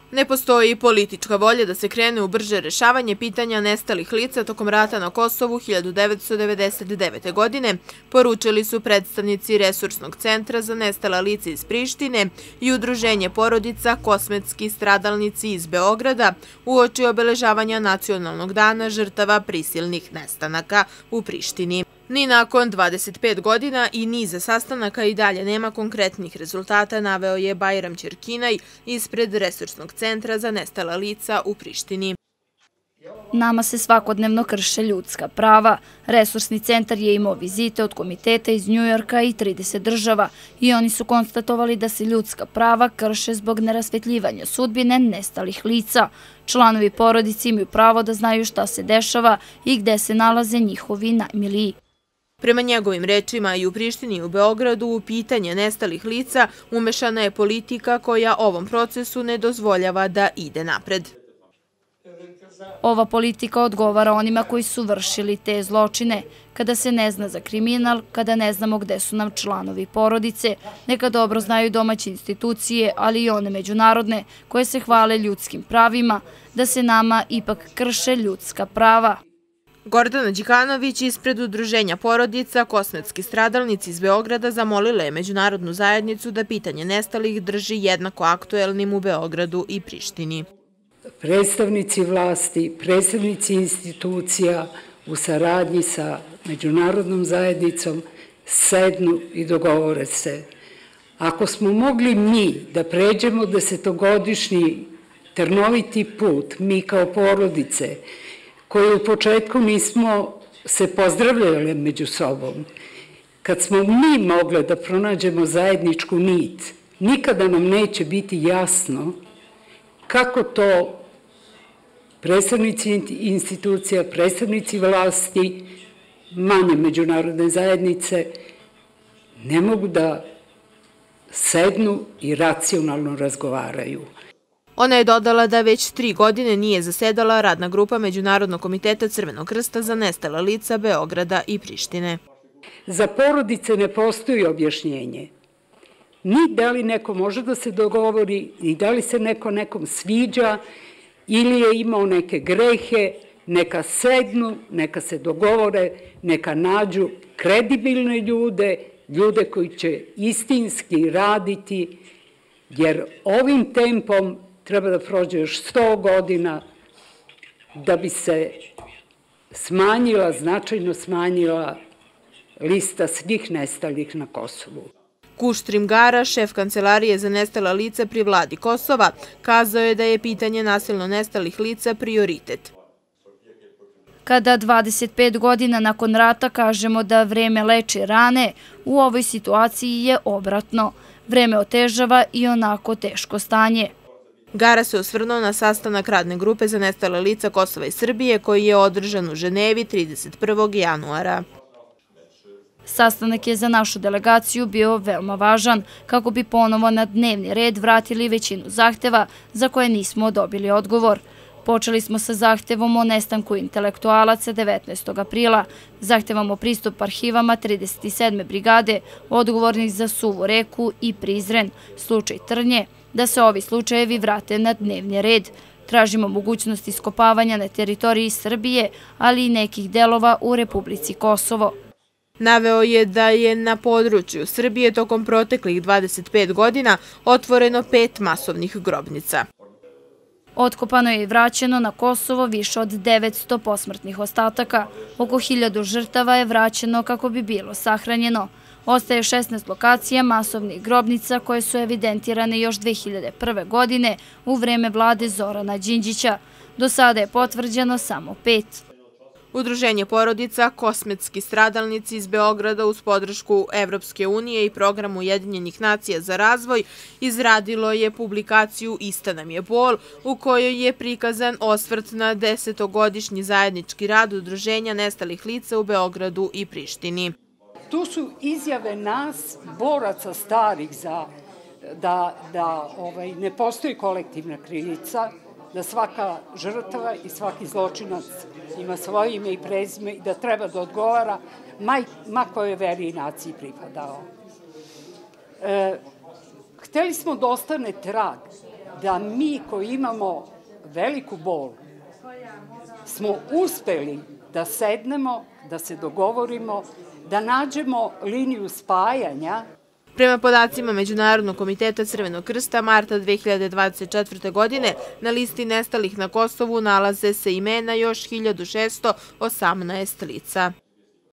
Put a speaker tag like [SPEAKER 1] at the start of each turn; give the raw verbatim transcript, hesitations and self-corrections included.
[SPEAKER 1] Ne postoji politička volja da se krene u brže rešavanje pitanja nestalih lica tokom rata na Kosovu hiljadu devetsto devedeset devete. godine, poručili su predstavnici Resursnog centra za nestala lica iz Prištine i Udruženje porodica Kosmetski stradalnici iz Beograda uoči obeležavanja Nacionalnog dana žrtava prisilnih nestanaka u Prištini. Ni nakon dvadeset pet godina i niza sastanaka i dalje nema konkretnih rezultata, naveo je Bajram Ćerkinaj ispred Resursnog centra za nestala lica u Prištini.
[SPEAKER 2] Nama se svakodnevno krše ljudska prava. Resursni centar je imao vizite od komiteta iz Njujorka i trideset država i oni su konstatovali da se ljudska prava krše zbog nerasvetljivanja sudbine nestalih lica. Članovi porodice imaju pravo da znaju šta se dešava i gde se nalaze njihovi najmiliji.
[SPEAKER 1] Prema njegovim rečima, i u Prištini i u Beogradu u pitanje nestalih lica umešana je politika koja ovom procesu ne dozvoljava da ide napred.
[SPEAKER 2] Ova politika odgovara onima koji su vršili te zločine. Kada se ne zna za kriminal, kada ne znamo gde su nam članovi porodice, neka dobro znaju domaće institucije, ali i one međunarodne, koje se hvale ljudskim pravima, da se nama ipak krše ljudska prava.
[SPEAKER 1] Gordana Đikanović ispred Udruženja porodica Kosmetski stradalnici iz Beograda zamolila je međunarodnu zajednicu da pitanje nestalih drži jednako aktuelnim u Beogradu i Prištini.
[SPEAKER 3] Predstavnici vlasti, predstavnici institucija u saradnji sa međunarodnom zajednicom sednu i dogovore se. Ako smo mogli mi da pređemo desetogodišnji trnoviti put, mi kao porodice, koji u početku nismo se pozdravljali među sobom, kad smo mi mogli da pronađemo zajedničku nit, nikada nam neće biti jasno kako to predstavnici institucija, predstavnici vlasti, manje međunarodne zajednice ne mogu da sednu i racionalno razgovaraju.
[SPEAKER 1] Ona je dodala da već tri godine nije zasedala radna grupa Međunarodnog komiteta Crvenog krsta za nestala lica Beograda i Prištine.
[SPEAKER 3] Za porodice ne postoji objašnjenje. Ni da li neko može da se dogovori, ni da li se neko nekom sviđa, ili je imao neke grehe, neka sednu, neka se dogovore, neka nađu kredibilne ljude, ljude koji će istinski raditi, jer ovim tempom treba da prođe još sto godina da bi se smanjila, značajno smanjila lista svih nestalih na Kosovu.
[SPEAKER 1] Kuštrim Gara, šef kancelarije za nestala lica pri vladi Kosova, kazao je da je pitanje nasilno nestalih lica prioritet.
[SPEAKER 2] Kada dvadeset pet godina nakon rata kažemo da vreme leči rane, u ovoj situaciji je obratno. Vreme otežava i onako teško stanje.
[SPEAKER 1] Gara se osvrnuo na sastanak radne grupe za nestala lica Kosova i Srbije koji je održan u Ženevi trideset prvog januara.
[SPEAKER 2] Sastanak je za našu delegaciju bio veoma važan kako bi ponovo na dnevni red vratili većinu zahteva za koje nismo dobili odgovor. Počeli smo sa zahtevom o nestanku intelektualaca devetnaestog aprila, zahtevamo pristup arhivama trideset sedme brigade, odgovornih za Suvu reku i Prizren, slučaj Trnje, da se ovi slučajevi vrate na dnevni red. Tražimo mogućnost iskopavanja na teritoriji Srbije, ali i nekih delova u Republici Kosovo.
[SPEAKER 1] Naveo je da je na području Srbije tokom proteklih dvadeset pet godina otvoreno pet masovnih grobnica.
[SPEAKER 2] Otkopano je i vraćeno na Kosovo više od devetsto posmrtnih ostataka. Oko hiljadu žrtava je vraćeno kako bi bilo sahranjeno. Ostaje šesnaest lokacija masovnih grobnica koje su evidentirane još dve hiljade prve. godine u vreme vlade Zorana Đinđića. Do sada je potvrđeno samo pet.
[SPEAKER 1] Udruženje porodica Kosmetski stradalnici iz Beograda uz podršku Evropske unije i Programu Ujedinjenih nacija za razvoj izradilo je publikaciju Ista nam je bol, u kojoj je prikazan osvrt na desetogodišnji zajednički rad Udruženja nestalih lica u Beogradu i Prištini.
[SPEAKER 3] Tu su izjave nas, boraca starih, da ne postoji kolektivna krivica, da svaka žrtva i svaki zločinac ima svoje ime i prezime i da treba da odgovara ma kojoj veri i naciji pripadao. Hteli smo da ostane trag da mi koji imamo veliku bol smo uspeli da sednemo, da se dogovorimo, da nađemo liniju spajanja.
[SPEAKER 1] Prema podacima Međunarodnog komiteta Crvenog krsta, marta dve hiljade dvadeset četvrte. godine na listi nestalih na Kosovu nalaze se imena još hiljadu šesto osamnaest lica.